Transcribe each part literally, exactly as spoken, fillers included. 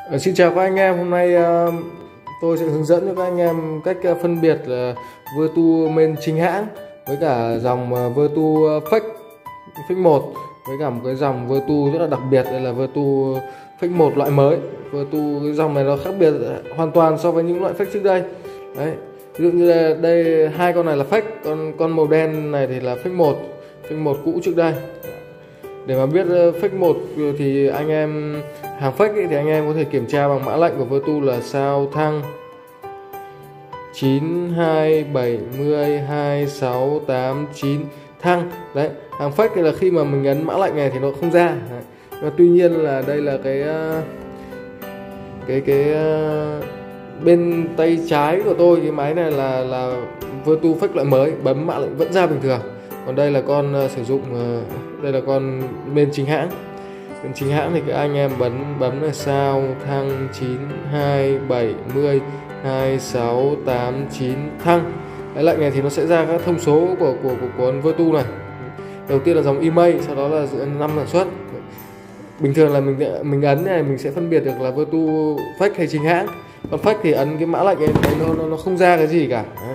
Ờ, Xin chào các anh em, hôm nay ờ, tôi sẽ hướng dẫn cho các anh em cách ờ, phân biệt là Vertu main chính hãng với cả dòng ờ, Vertu ờ, Fake Fake một, với cả một cái dòng Vertu rất là đặc biệt, đây là Vertu Fake một loại mới. Vertu cái dòng này nó khác biệt hoàn toàn so với những loại Fake trước đây. Đấy, ví dụ như là đây hai con này là Fake, con con màu đen này thì là Fake một, Fake một cũ trước đây. Để mà biết Fake một thì anh em hàng fake ấy, thì anh em có thể kiểm tra bằng mã lệnh của Vertu là sao thăng chín hai bảy mươi hai sáu tám chín thăng. Đấy, hàng fake thì là khi mà mình ấn mã lệnh này thì nó không ra. Đấy. Tuy nhiên là đây là cái cái cái bên tay trái của tôi, cái máy này là là Vertu Fake loại mới, bấm mã lệnh vẫn ra bình thường. Còn đây là con uh, sử dụng uh, đây là con bên chính hãng. Bên chính hãng thì các anh em bấm bấm là sao thăng chín hai bảy mươi hai sáu tám chín thăng. Cái lệnh này thì nó sẽ ra các thông số của của của, của con Vertu này. Đầu tiên là dòng email, sau đó là năm sản xuất. Bình thường là mình mình ấn này mình sẽ phân biệt được là Vertu fake hay chính hãng. Còn fake thì ấn cái mã lệnh ấy nó nó, nó không ra cái gì cả. Đấy.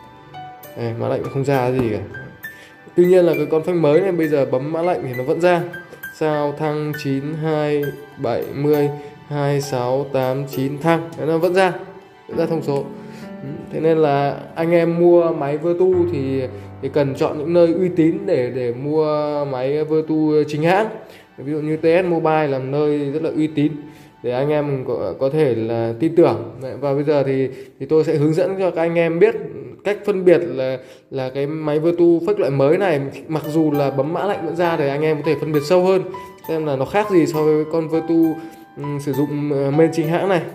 Đây, mã lệnh không ra cái gì cả. Tuy nhiên là cái con Fake mới này bây giờ bấm mã lệnh thì nó vẫn ra sao thăng chín hai bảy mươi hai sáu tám chín thăng. Đấy, nó vẫn ra vẫn ra thông số. Thế nên là anh em mua máy Vertu thì, thì cần chọn những nơi uy tín để để mua máy Vertu chính hãng. Ví dụ như tê ét Mobile là nơi rất là uy tín để anh em có, có thể là tin tưởng. Và bây giờ thì thì tôi sẽ hướng dẫn cho các anh em biết cách phân biệt là là cái máy Vertu Fake loại mới này, mặc dù là bấm mã lệnh vẫn ra thì anh em có thể phân biệt sâu hơn xem là nó khác gì so với con Vertu um, sử dụng main chính hãng này.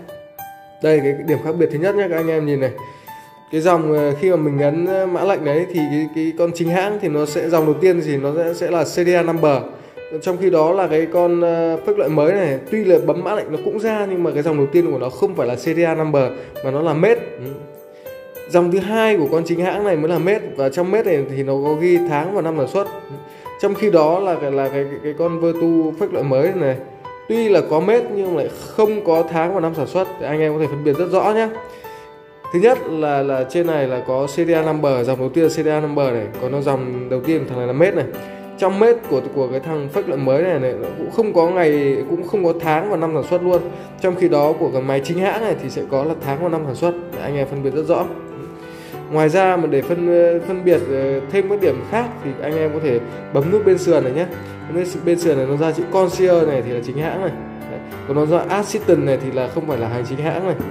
Đây cái, cái điểm khác biệt thứ nhất nhé, các anh em nhìn này. Cái dòng khi mà mình ấn mã lệnh đấy thì cái, cái con chính hãng thì nó sẽ dòng đầu tiên thì nó sẽ, sẽ là serial number. Trong khi đó là cái con Fake loại mới này tuy là bấm mã lệnh nó cũng ra, nhưng mà cái dòng đầu tiên của nó không phải là serial number mà nó là made. Dòng thứ hai của con chính hãng này mới là made, và trong made này thì nó có ghi tháng và năm sản xuất. Trong khi đó là cái là cái cái, cái con Vertu Fake loại mới này tuy là có made nhưng lại không có tháng và năm sản xuất, thì anh em có thể phân biệt rất rõ nhé. Thứ nhất là là trên này là có serial number, dòng đầu tiên là serial number này, còn nó dòng đầu tiên thằng này là made này. Trong made của của cái thằng Fake loại mới này, này nó cũng không có ngày, cũng không có tháng và năm sản xuất luôn. Trong khi đó của cái máy chính hãng này thì sẽ có là tháng và năm sản xuất, để anh em phân biệt rất rõ. Ngoài ra mà để phân phân biệt thêm các điểm khác thì anh em có thể bấm nút bên sườn này nhé. Bên sườn này nó ra chữ Concierge này thì là chính hãng này. Đấy. Còn nó ra Assistant này thì là không phải là hàng chính hãng này.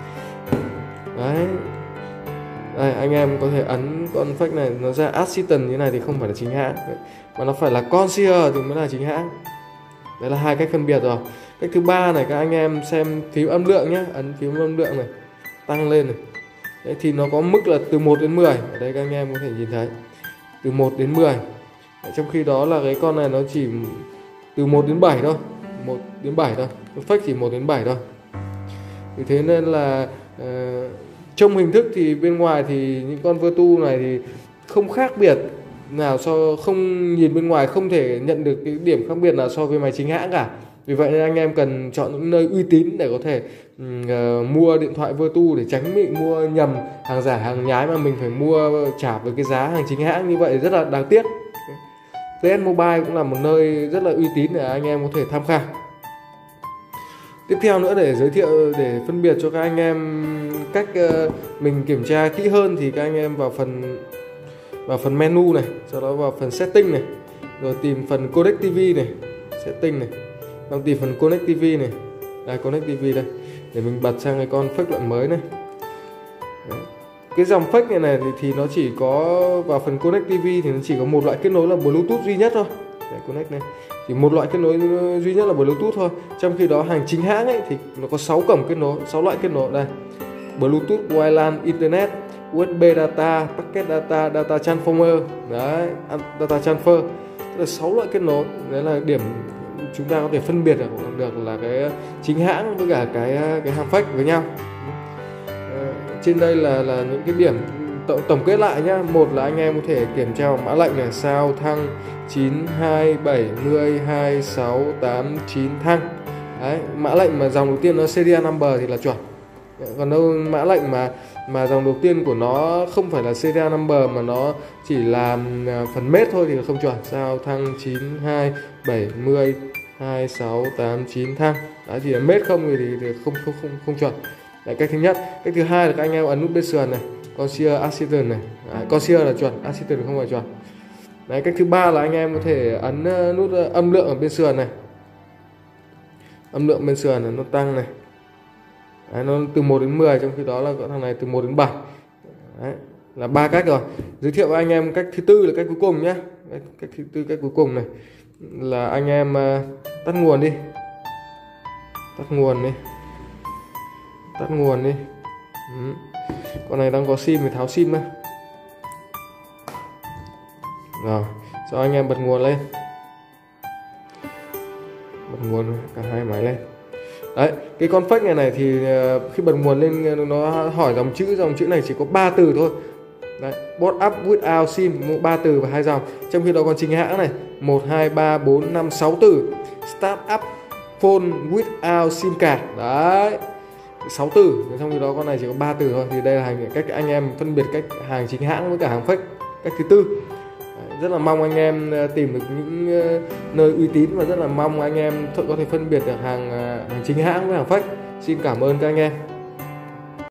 Đấy. Đây, anh em có thể ấn con Fake này, nó ra Assistant như này thì không phải là chính hãng. Đấy. Mà nó phải là Concierge thì mới là chính hãng. Đấy là hai cách phân biệt rồi. Cách thứ ba này, các anh em xem phím âm lượng nhé, ấn phím âm lượng này, tăng lên này. Đấy, thì nó có mức là từ một đến mười. Ở đây các anh em có thể nhìn thấy từ một đến mười. Đấy, trong khi đó là cái con này nó chỉ từ một đến bảy thôi, một đến bảy thôi. Fake chỉ một đến bảy thôi. Vì thế nên là uh, trong hình thức thì bên ngoài thì những con Vertu này thì không khác biệt nào, so không nhìn bên ngoài không thể nhận được cái điểm khác biệt nào so với máy chính hãng cả. Vì vậy nên anh em cần chọn những nơi uy tín để có thể uh, mua điện thoại Vertu, để tránh bị mua nhầm hàng giả hàng nhái mà mình phải mua trả với cái giá hàng chính hãng, như vậy rất là đáng tiếc. tê ét Mobile cũng là một nơi rất là uy tín để anh em có thể tham khảo. Tiếp theo nữa, để giới thiệu, để phân biệt cho các anh em cách uh, mình kiểm tra kỹ hơn thì các anh em vào phần vào phần menu này, sau đó vào phần setting này, rồi tìm phần Connect ti vi này, setting này, đang tìm phần Connect ti vi này, đây Connect ti vi đây, để mình bật sang cái con Fake loại mới này. Đấy. Cái dòng Fake này này thì, thì nó chỉ có vào phần Connect ti vi thì nó chỉ có một loại kết nối là Bluetooth duy nhất thôi. Để Connect này chỉ một loại kết nối duy nhất là Bluetooth thôi. Trong khi đó hàng chính hãng ấy thì nó có sáu cổng kết nối, sáu loại kết nối đây: Bluetooth, Wi-Fi, Internet, u ét bê data, packet data, data transformer, đấy, data transfer, tức là sáu loại kết nối. Đấy là điểm chúng ta có thể phân biệt được, được là cái chính hãng với cả cái cái hàng fake với nhau. À, trên đây là là những cái điểm tổng, tổng kết lại nhá. Một là anh em có thể kiểm tra mã lệnh là sao thăng chín hai bảy mươi hai sáu tám chín thăng. Đấy, mã lệnh mà dòng đầu tiên nó serial number thì là chuẩn. Còn đâu mã lệnh mà mà dòng đầu tiên của nó không phải là serial number mà nó chỉ là phần mết thôi thì là không chuẩn. Sao thăng chín hai bảy mươi hai sáu tám chín thăng. Đấy, chỉ là mết không thì, thì không không không không chuẩn. Đấy, cách thứ nhất. Cách thứ hai là các anh em ấn nút bên sườn này, conceal accident này. Đấy, conceal là chuẩn, accident không phải chuẩn. Đấy, cách thứ ba là anh em có thể ấn nút âm lượng ở bên sườn này. Âm lượng bên sườn này nó tăng này. Đấy, nó từ một đến mười, trong khi đó là có thằng này từ một đến bảy. Đấy, là ba cách rồi. Giới thiệu với anh em cách thứ tư là cách cuối cùng nhé. Cách thứ tư, cách cuối cùng này là anh em uh, tắt nguồn đi, tắt nguồn đi, tắt nguồn đi. Ừ. Con này đang có sim thì tháo sim ra. Rồi, cho anh em bật nguồn lên, bật nguồn cả hai máy lên. Đấy, cái con fake này này thì khi bật nguồn lên nó hỏi dòng chữ, dòng chữ này chỉ có ba từ thôi. Đấy, bot up without sim, ba từ và hai dòng. Trong khi đó còn chính hãng này một hai ba bốn năm sáu từ. Start up phone without sim card. Đấy, sáu từ. Trong khi đó con này chỉ có ba từ thôi. Thì đây là hành cách anh em phân biệt cách hàng chính hãng với cả hàng fake. Cách thứ tư. Đấy, rất là mong anh em tìm được những nơi uy tín và rất là mong anh em có thể phân biệt được hàng hàng chính hãng với hàng fake. Xin cảm ơn các anh em.